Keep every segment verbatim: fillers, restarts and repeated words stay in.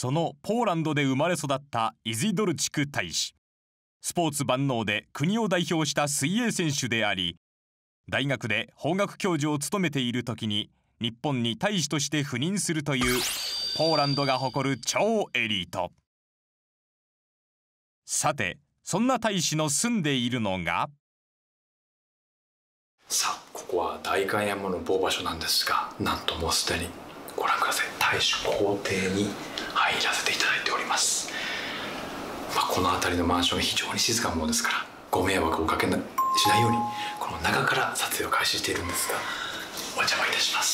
そのポーランドで生まれ育ったイジドルチク大使。スポーツ万能で国を代表した水泳選手であり、大学で法学教授を務めている時に日本に大使として赴任するというポーランドが誇る超エリート。さて、そんな大使の住んでいるのが、 さあ、ここは代官山の某場所なんですが、なんともうすでにご覧ください、大使公邸に入らせていただいております。まあ、この辺りのマンション非常に静かなものですから、ご迷惑をおかけしないようにこの中から撮影を開始しているんですが、お邪魔いたします。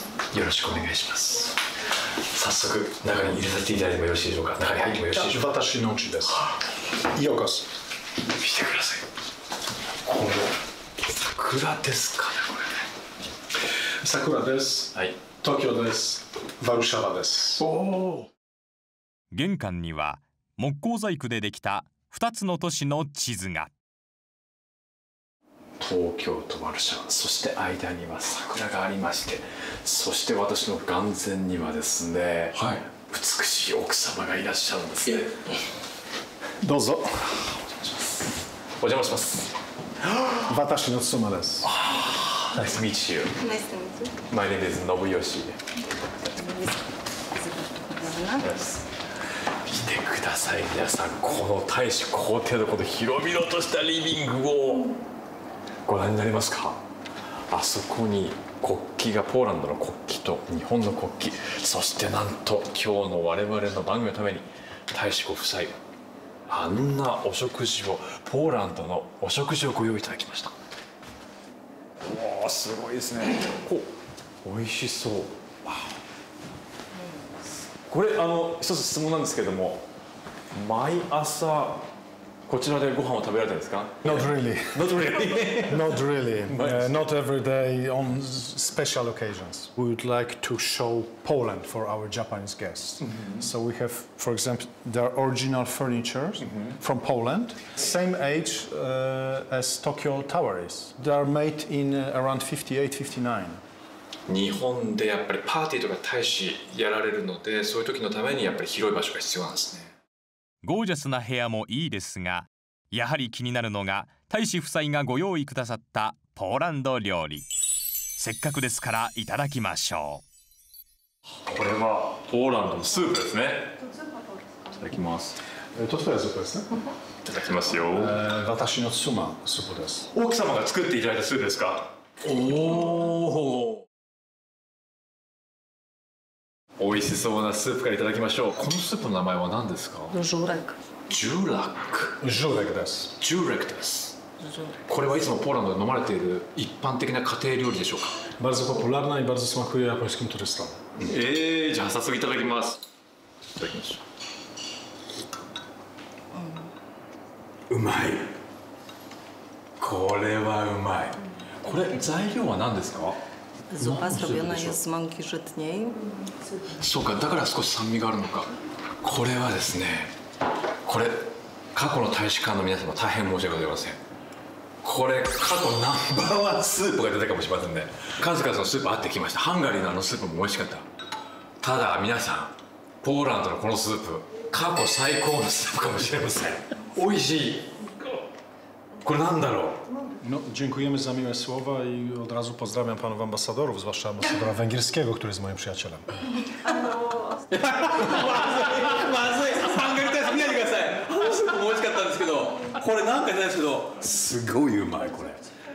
よろしくお願いします。早速中に入れさせていただいてもよろしいでしょうか。中に入ってもよろしいでしょうか。 私の家です。ようこそ。 見てください、この桜ですかね。これね、 桜です。 はい、 東京です。ワルシャワです。おー。 玄関には木工細工でできたふたつの都市の地図が。 東京とワルシャワ、そして間には桜がありまして、そして私の眼前にはですね、はい、美しい奥様がいらっしゃるんですね。 どうぞ。 お邪魔します。 私の妻です。 Nice to meet you. Nice to meet you. My name is Nobuyoshi. 見てください皆さん、この大使公邸のこの広々としたリビングをご覧になりますか。あそこに国旗が、ポーランドの国旗と日本の国旗、そしてなんと今日の我々の番組のために大使ご夫妻あんなお食事を、ポーランドのお食事をご用意いただきました。おー、すごいですね。お、美味しそう。これあの一つ質問なんですけども、毎朝こちらでご飯を食べられてるんですか？ Not really. Not really. Not really. Uh, not every day on special occasions. We would like to show Poland for our Japanese guests. Mm-hmm. So we have, for example, their original furniture mm-hmm. from Poland, same age uh, as Tokyo Tower is. They are made in uh, around fifty-eight, fifty-nine. 日本でやっぱりパーティーとか大使やられるので、そういう時のためにやっぱり広い場所が必要なんですね。 ゴージャスな部屋もいいですが、やはり気になるのが大使夫妻がご用意くださったポーランド料理。せっかくですからいただきましょう。これはポーランドのスープですね。いただきます。 とつとやスープですね。 いただきますよ。 私の妻スープです。 奥様が作っていただいたスープですか？おお。美味しそうなスープからいただきましょう。このスープの名前は何ですか？ ジュレク。 ジュラック。 ジュレクです。 ジュレクです。これはいつもポーランドで飲まれている一般的な家庭料理でしょうか？ bardzo popularna i bardzo smakuje japońskim turystom. えー、じゃあ早速いただきます。いただきましょう。うん、うまい。これはうまい。これ材料は何ですか ？Zupa zrobiona jest z mąki żytniej. そうか、だから少し酸味があるのか。これはですね、これ過去の大使館の皆様大変申し訳ございません。これ過去ナンバーワンスープが出たかもしれませんね。数々のスープあってきました。ハンガリーのあのスープも美味しかった。ただ皆さん、ポーランドのこのスープ過去最高のスープかもしれません。美味しい。これなんだろう。 No, dziękujemy za miłe słowa i od razu pozdrawiam panów ambasadorów, zwłaszcza ambasadora węgierskiego, który jest moim przyjacielem. まずい、ハンガリー大使見ないでください。スープも美味しかったんですけど、これなんかじゃないですけど、すごいうまいこれ。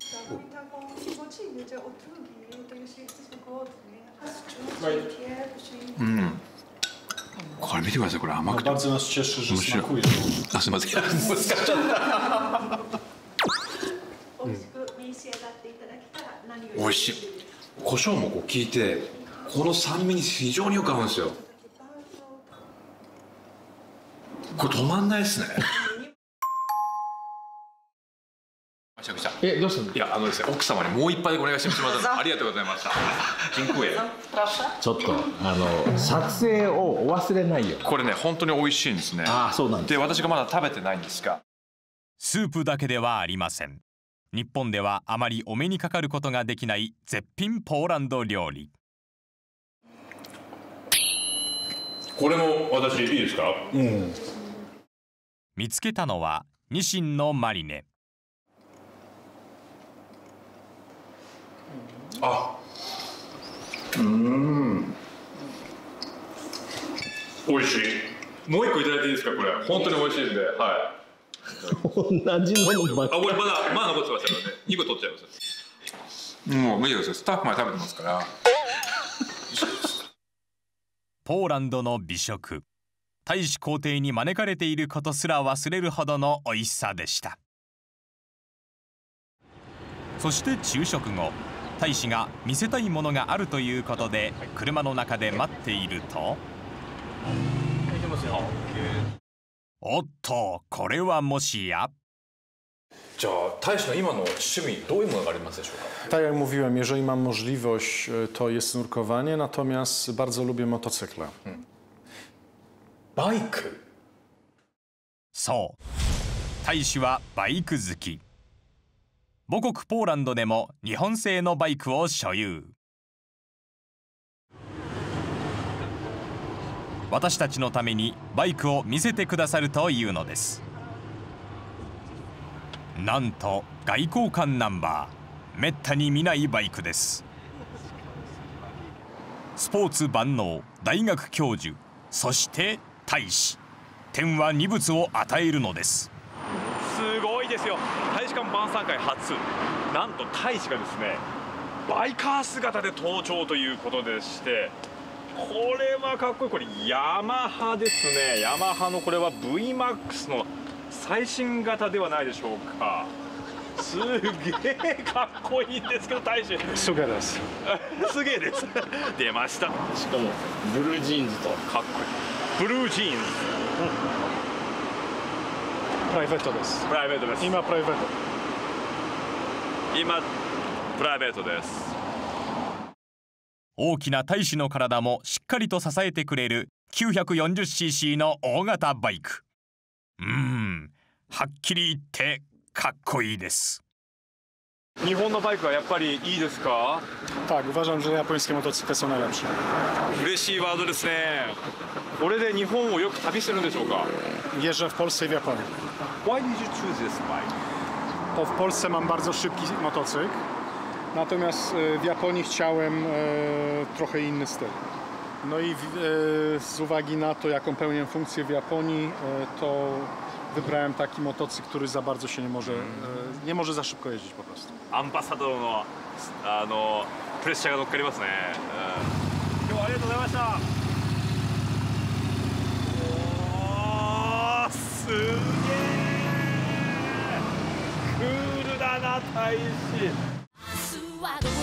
うん。これ見てください、これ甘くて。 Bardzo nas cieszy, że smakuje. あ、すみません。難しかった。美味しい。胡椒もこう効いて、この酸味に非常によく合うんですよ。これ止まんないですね。めちゃくちゃ。 え、どうしたの？ いや、あのですね、奥様にもう一杯でお願いしてしまった。ありがとうございました。ジンクエ。 ちょっとあの撮影をお忘れないよ。 これね、本当に美味しいんですね。 ああ、そうなんです。 で、私がまだ食べてないんですが。 スープだけではありません。日本ではあまりお目にかかることができない絶品ポーランド料理。 これも私いいですか？うん。 見つけたのはニシンのマリネ。 あ、うーん、美味しい。もう一個いただいていいですか？これ本当に美味しいんで、はい。 同じのばっかり。あ、これまだまだ残ってましたからね。にこ取っちゃいます。もう見てください。スタッフまで食べてますから。 ポーランドの美食、大使公邸に招かれていることすら忘れるほどの美味しさでした。そして昼食後、大使が見せたいものがあるということで車の中で待っていると、おっと、これはもしや。 じゃあ大使の今の趣味どういうものがありますでしょうか？ Tak jak mówiłem, jeżeli mam możliwość, to jest nurkowanie, natomiast bardzo lubię motocykle. バイク。 そう、大使はバイク好き。母国ポーランドでも日本製のバイクを所有。私たちのためにバイクを見せてくださるというのです。なんと外交官ナンバー、めったに見ないバイクです。スポーツ万能、大学教授、そして大使、天は二物を与えるのです。 すごいですよ。大使館晩餐会初、なんと大使がですねバイカー姿で登場ということでして、これはかっこいい。これヤマハですね。ヤマハのこれは ブイマックス の最新型ではないでしょうか。すげえかっこいいんですけど、大使すげえですすげえです出ました。 しかもブルージーンズとかっこいい。ブルージーンズ、 プライベートです。 プライベートです。 今プライベート今プライベートです。 大きな大使の体もしっかりと支えてくれる きゅうひゃくよんじゅっシーシー の大型バイク。うーん、はっきり言ってかっこいいです。 日本のバイクはやっぱりいいですか？ Tak, uważam, że japońskie motocykle są najlepsze. 嬉しいワードですね。これで日本をよく旅してるんでしょうか？ Jeżdżę w Polsce i w Japonii. Why did you choose this bike? To w Polsce mam bardzo szybki motocykl, natomiast w Japonii chciałem trochę inny styl. No i z uwagi na to, jaką pełnię funkcję w Japonii, to wybrałem taki motocykl, który za bardzo się nie może, nie może za szybko jeździć po prostu. アンバサドのあのプレッシャーが乗っかりますね。うん、今日はありがとうございました。おー、すげえクールだな大使。